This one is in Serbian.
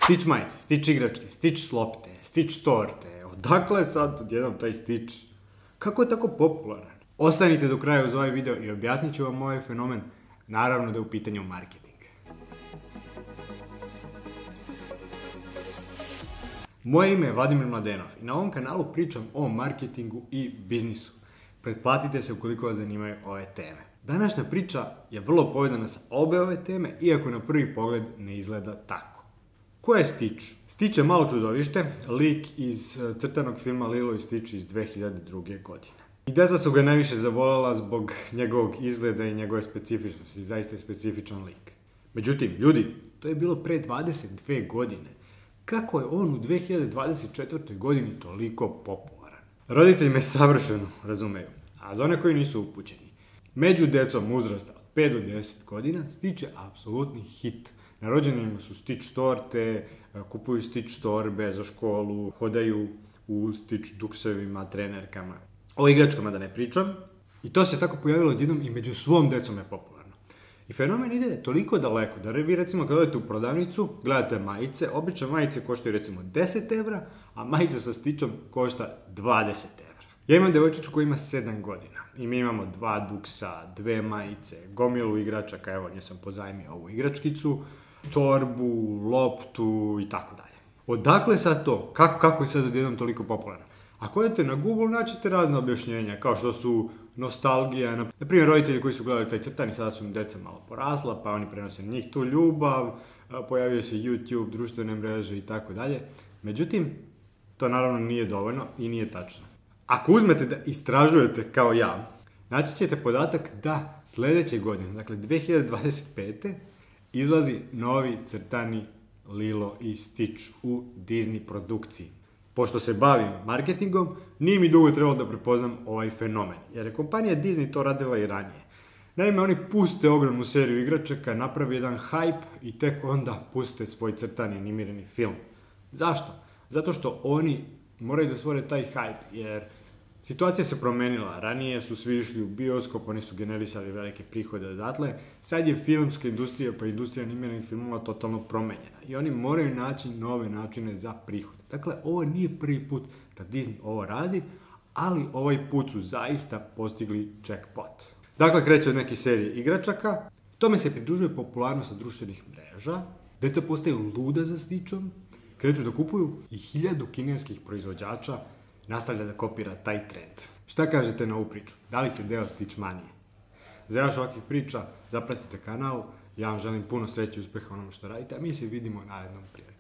Stitch majice, Stitch igračke, Stitch lopte, Stitch torte. Odakle sad odjednom taj Stitch? Kako je tako popularan? Ostanite do kraja uz ovaj video i objasnit ću vam ovaj fenomen. Naravno da je u pitanju marketing. Moje ime je Vladimir Mladenov i na ovom kanalu pričam o marketingu i biznisu. Pretplatite se ukoliko vas zanimaju ove teme. Današnja priča je vrlo povezana sa obe ove teme, iako na prvi pogled ne izgleda tako. Ko je Stitch? Stitch je malo čudovište, lik iz crtanog filma Lilo i Stitch iz 2002. godine. I djeca su ga najviše zavoljela zbog njegovog izgleda i njegove specifičnosti, zaista je specifičan lik. Međutim, ljudi, to je bilo pre 22 godine. Kako je on u 2024. godini toliko popularan? Roditelji me savršeno razumeju, a za one koji nisu upućeni. Među djecom uzrasta od 5 do 10 godina Stitch je apsolutni hit. Na rođendanima su Stitch torte, kupuju Stitch torbe za školu, hodaju u Stitch duksevima, trenerkama. O igračkama da ne pričam. I to se tako pojavilo odjednom i među svom djecom je popularno. I fenomen ide toliko daleko da vi recimo kad odete u prodavnicu, gledate majice, obične majice koštaju recimo 10 evra, a majica sa Stitchom košta 20 evra. Ja imam devojčicu koja ima 7 godina i mi imamo 2 duksa, 2 majice, gomilu igračaka, evo nje sam pozajmio ovu igračkicu, torbu, loptu i tako dalje. Odakle sad to? Kako je sad odjednom toliko popularno? Ako odete na Google, naćete razne objašnjenja, kao što su nostalgija. Na primjer, roditelji koji su gledali taj crtani, sada su im djeca malo porasla, pa oni prenose na njih tu ljubav, pojavio se YouTube, društvene mreže i tako dalje. Međutim, to naravno nije dovoljno i nije tačno. Ako uzmete da istražujete kao ja, naći ćete podatak da sljedeće godine, dakle 2025. izlazi novi crtani Lilo i Stitch u Disney produkciji. Pošto se bavim marketingom, nije mi dugo trebalo da prepoznam ovaj fenomen, jer je kompanija Disney to radila i ranije. Naime, oni puste ogromnu seriju igračaka, napravi jedan hype i tek onda puste svoj crtani animirani film. Zašto? Zato što oni moraju da stvore taj hype, jer situacija se promenila. Ranije su svi išli u bioskop, oni su generisali velike prihode odatle. Sad je filmska industrija pa industrija animiranih filmova totalno promenjena i oni moraju naći nove načine za prihod. Dakle, ovo nije prvi put da Disney ovo radi, ali ovaj put su zaista postigli jackpot. Dakle, kreće od neke serije igračaka, tome se pridružuje popularnost sa društvenih mreža, deca postaju luda za Stitchom, kreću da kupuju i 1000 kineskih proizvođača nastavlja da kopira taj trend. Šta kažete na ovu priču? Da li ste deo Stitch manije? Za još ovakvih priča zapratite kanal, ja vam želim puno sreće i uspeha u onome što radite, a mi se vidimo na jednom prijatelju.